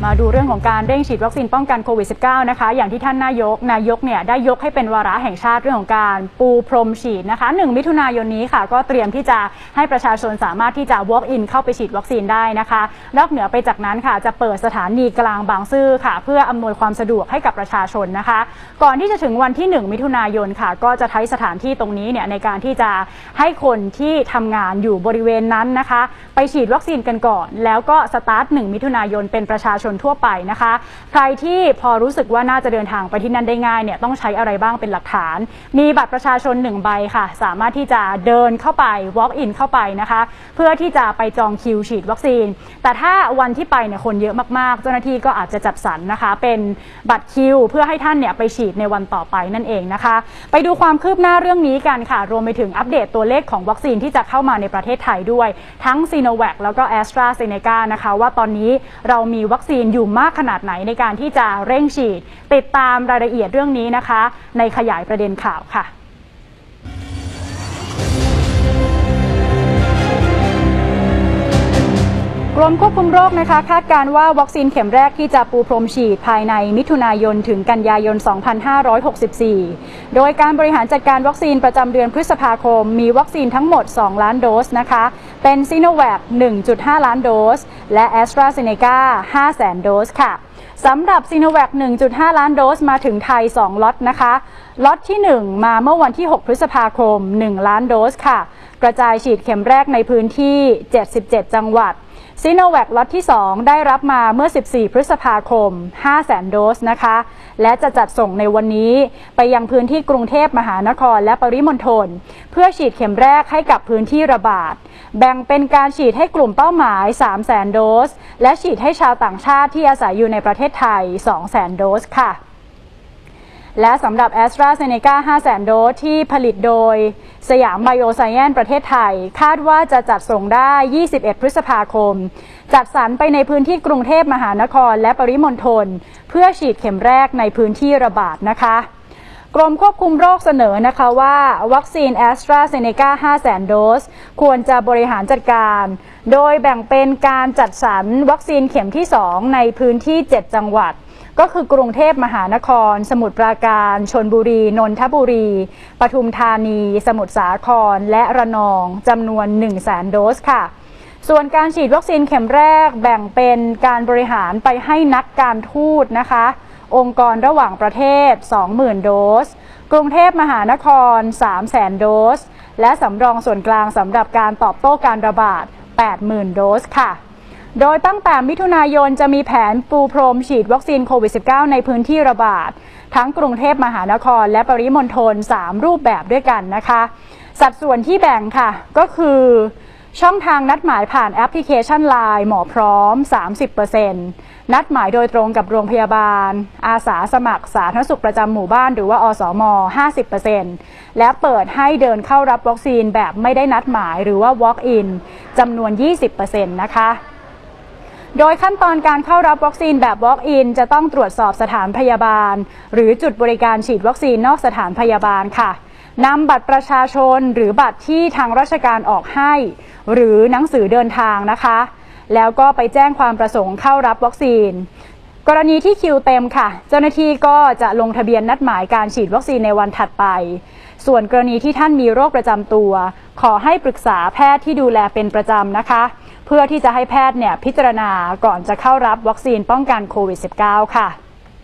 มาดูเรื่องของการเร่งฉีดวัคซีนป้องกันโควิด -19 นะคะอย่างที่ท่านนายกเนี่ยได้ยกให้เป็นวาระแห่งชาติเรื่องของการปูพรมฉีดนะคะ1 มิถุนายนนี้ค่ะก็เตรียมที่จะให้ประชาชนสามารถที่จะ walk in เข้าไปฉีดวัคซีนได้นะคะนอกเหนือไปจากนั้นค่ะจะเปิดสถานีกลางบางซื่อค่ะเพื่ออำนวยความสะดวกให้กับประชาชนนะคะก่อนที่จะถึงวันที่1 มิถุนายนค่ะก็จะใช้สถานที่ตรงนี้เนี่ยในการที่จะให้คนที่ทำงานอยู่บริเวณนั้นนะคะไปฉีดวัคซีนกันก่อนแล้วก็สตาร์ท1 มิถุนายนเป็นประชาชนทั่วไปนะคะใครที่พอรู้สึกว่าน่าจะเดินทางไปที่นั่นได้ง่ายเนี่ยต้องใช้อะไรบ้างเป็นหลักฐานมีบัตรประชาชน1 ใบค่ะสามารถที่จะเดินเข้าไป walk in เข้าไปนะคะเพื่อที่จะไปจองคิวฉีดวัคซีนแต่ถ้าวันที่ไปเนี่ยคนเยอะมากๆเจ้าหน้าที่ก็อาจจะจัดสรรนะคะเป็นบัตรคิวเพื่อให้ท่านเนี่ยไปฉีดในวันต่อไปนั่นเองนะคะไปดูความคืบหน้าเรื่องนี้กันค่ะรวมไปถึงอัปเดตตัวเลขของวัคซีนที่จะเข้ามาในประเทศไทยด้วยทั้งซีโนแวคแล้วก็แอสตราเซเนกานะคะว่าตอนนี้เรามีวัคซีนอยู่มากขนาดไหนในการที่จะเร่งฉีดติดตามรายละเอียดเรื่องนี้นะคะในขยายประเด็นข่าวค่ะกรมควบคุมโรคนะคะคาดการณ์ว่าวัคซีนเข็มแรกที่จะปูพรมฉีดภายในมิถุนายนถึงกันยายน 2564 โดยการบริหารจัดการวัคซีนประจำเดือนพฤษภาคมมีวัคซีนทั้งหมด 2 ล้านโดสนะคะเป็นซิโนแวค 1.5 ล้านโดสและแอสตราเซเนกา 500,000 โดสค่ะสำหรับซิโนแวค 1.5 ล้านโดสมาถึงไทย 2 ล็อตนะคะล็อตที่ 1 มาเมื่อวันที่ 6 พฤษภาคม 1 ล้านโดสค่ะกระจายฉีดเข็มแรกในพื้นที่ 77 จังหวัดซิโนแวคล็อตที่ 2 ได้รับมาเมื่อ 14 พฤษภาคม 500,000 โดสนะคะและจะจัดส่งในวันนี้ไปยังพื้นที่กรุงเทพมหานครและปริมณฑลเพื่อฉีดเข็มแรกให้กับพื้นที่ระบาดแบ่งเป็นการฉีดให้กลุ่มเป้าหมาย 300,000 โดสและฉีดให้ชาวต่างชาติที่อาศัยอยู่ในประเทศไทย 200,000 โดสค่ะและสำหรับแอสตราเซเนกา 500,000 โดสที่ผลิตโดยสยามไบโอไซแอนซ์ประเทศไทยคาดว่าจะจัดส่งได้ 21 พฤษภาคมจัดสรรไปในพื้นที่กรุงเทพมหานครและปริมณฑลเพื่อฉีดเข็มแรกในพื้นที่ระบาดนะคะกรมควบคุมโรคเสนอนะคะว่าวัคซีนแอสตราเซเนกา 500,000 โดสควรจะบริหารจัดการโดยแบ่งเป็นการจัดสรรวัคซีนเข็มที่ 2 ในพื้นที่ 7 จังหวัดก็คือกรุงเทพมหานครสมุทรปราการชลบุรีนนทบุรีปทุมธานีสมุทรสาครและระนองจำนวน 100,000 โดสค่ะส่วนการฉีดวัคซีนเข็มแรกแบ่งเป็นการบริหารไปให้นักการทูตนะคะองค์กรระหว่างประเทศ 20,000 โดสกรุงเทพมหานคร 300,000 โดสและสำรองส่วนกลางสำหรับการตอบโต้การระบาด 80,000 โดสค่ะโดยตั้งแต่มิถุนายนจะมีแผนปูพรมฉีดวัคซีนโควิด -19 ในพื้นที่ระบาดทั้งกรุงเทพมหานครและปริมณฑล3 รูปแบบด้วยกันนะคะสัดส่วนที่แบ่งค่ะก็คือช่องทางนัดหมายผ่านแอปพลิเคชัน LINE หมอพร้อม 30% นัดหมายโดยตรงกับโรงพยาบาลอาสาสมัครสาธารณสุขประจำหมู่บ้านหรือว่าอสม 50% และเปิดให้เดินเข้ารับวัคซีนแบบไม่ได้นัดหมายหรือว่า walk in จำนวน 20% นะคะโดยขั้นตอนการเข้ารับวัคซีนแบบ walk in จะต้องตรวจสอบสถานพยาบาลหรือจุดบริการฉีดวัคซีนนอกสถานพยาบาลค่ะนำบัตรประชาชนหรือบัตรที่ทางราชการออกให้หรือหนังสือเดินทางนะคะแล้วก็ไปแจ้งความประสงค์เข้ารับวัคซีนกรณีที่คิวเต็มค่ะเจ้าหน้าที่ก็จะลงทะเบียนนัดหมายการฉีดวัคซีนในวันถัดไปส่วนกรณีที่ท่านมีโรคประจำตัวขอให้ปรึกษาแพทย์ที่ดูแลเป็นประจำนะคะเพื่อที่จะให้แพทย์เนี่ยพิจารณาก่อนจะเข้ารับวัคซีนป้องกันโควิด -19 ค่ะ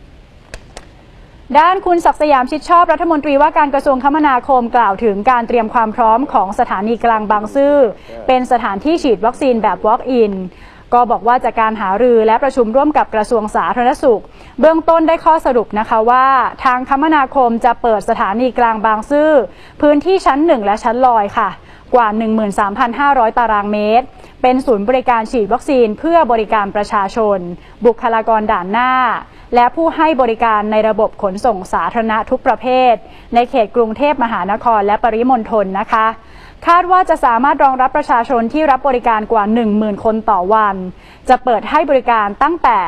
ด้านคุณศักดิ์สยามชิดชอบรัฐมนตรีว่าการกระทรวงคมนาคมกล่าวถึงการเตรียมความพร้อมของสถานีกลางบางซื่อเป็นสถานที่ฉีดวัคซีนแบบ walk in ก็บอกว่าจากการหารือและประชุมร่วมกับกระทรวงสาธารณสุขเบื้องต้นได้ข้อสรุปนะคะว่าทางคมนาคมจะเปิดสถานีกลางบางซื่อพื้นที่ชั้น1และชั้นลอยค่ะกว่า 13,500 ตารางเมตรเป็นศูนย์บริการฉีดวัคซีนเพื่อบริการประชาชนบุคลากรด่านหน้าและผู้ให้บริการในระบบขนส่งสาธารณะทุกประเภทในเขตกรุงเทพมหานครและปริมณฑลนะคะคาดว่าจะสามารถรองรับประชาชนที่รับบริการกว่า 10,000 คนต่อวันจะเปิดให้บริการตั้งแต่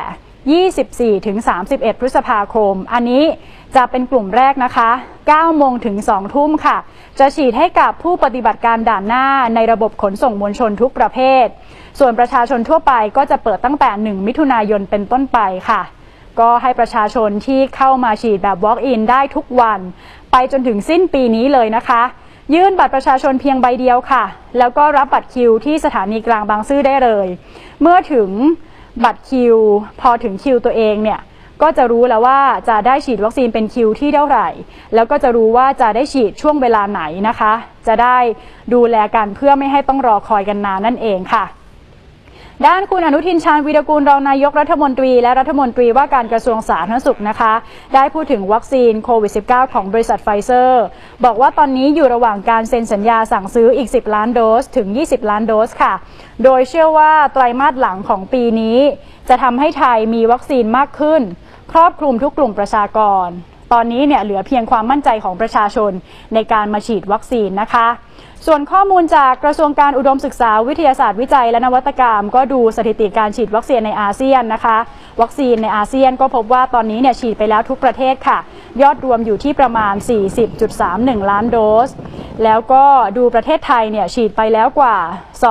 24-31 พฤษภาคมอันนี้จะเป็นกลุ่มแรกนะคะ 9 โมงถึง 2 ทุ่มค่ะจะฉีดให้กับผู้ปฏิบัติการด่านหน้าในระบบขนส่งมวลชนทุกประเภทส่วนประชาชนทั่วไปก็จะเปิดตั้งแต่ 1 มิถุนายนเป็นต้นไปค่ะก็ให้ประชาชนที่เข้ามาฉีดแบบ walk-in ได้ทุกวันไปจนถึงสิ้นปีนี้เลยนะคะยื่นบัตรประชาชนเพียงใบเดียวค่ะแล้วก็รับบัตรคิวที่สถานีกลางบางซื่อได้เลยเมื่อถึงบัตรคิวพอถึงคิวตัวเองเนี่ยก็จะรู้แล้วว่าจะได้ฉีดวัคซีนเป็นคิวที่เท่าไหร่แล้วก็จะรู้ว่าจะได้ฉีดช่วงเวลาไหนนะคะจะได้ดูแลกันเพื่อไม่ให้ต้องรอคอยกันนานนั่นเองค่ะด้านคุณอนุทินชาญวีรกูลรองนายกรัฐมนตรีและรัฐมนตรีว่าการกระทรวงสาธารณสุขนะคะได้พูดถึงวัคซีนโควิด -19 ของบริษัทไฟเซอร์บอกว่าตอนนี้อยู่ระหว่างการเซ็นสัญญาสั่งซื้ออีก10 ล้านโดสถึง20 ล้านโดสค่ะโดยเชื่อว่าไตรมาสหลังของปีนี้จะทำให้ไทยมีวัคซีนมากขึ้นครอบคลุมทุกกลุ่มประชากรตอนนี้เนี่ยเหลือเพียงความมั่นใจของประชาชนในการมาฉีดวัคซีนนะคะส่วนข้อมูลจากกระทรวงการอุดมศึกษาวิทยาศาสตร์วิจัยและนวัตกรรมก็ดูสถิติการฉีดวัคซีนในอาเซียนนะคะวัคซีนในอาเซียนก็พบว่าตอนนี้เนี่ยฉีดไปแล้วทุกประเทศค่ะยอดรวมอยู่ที่ประมาณ 40.31 ล้านโดสแล้วก็ดูประเทศไทยเนี่ยฉีดไปแล้วกว่า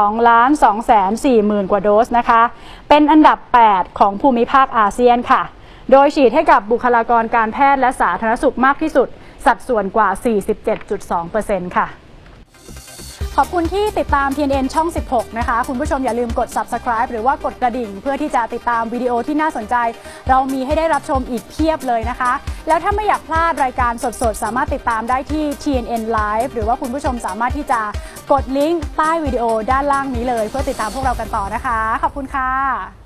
2,240,000 กว่าโดสนะคะเป็นอันดับ 8 ของภูมิภาคอาเซียนค่ะโดยฉีดให้กับบุคลากรการแพทย์และสาธารณสุขมากที่สุดสัดส่วนกว่า 47.2% ค่ะขอบคุณที่ติดตาม TNN ช่อง 16 นะคะคุณผู้ชมอย่าลืมกด Subscribe หรือว่ากดกระดิ่งเพื่อที่จะติดตามวิดีโอที่น่าสนใจเรามีให้ได้รับชมอีกเพียบเลยนะคะแล้วถ้าไม่อยากพลาดรายการสดๆสามารถติดตามได้ที่ TNN Live หรือว่าคุณผู้ชมสามารถที่จะกดลิงก์ใต้วิดีโอด้านล่างนี้เลยเพื่อติดตามพวกเรากันต่อนะคะขอบคุณค่ะ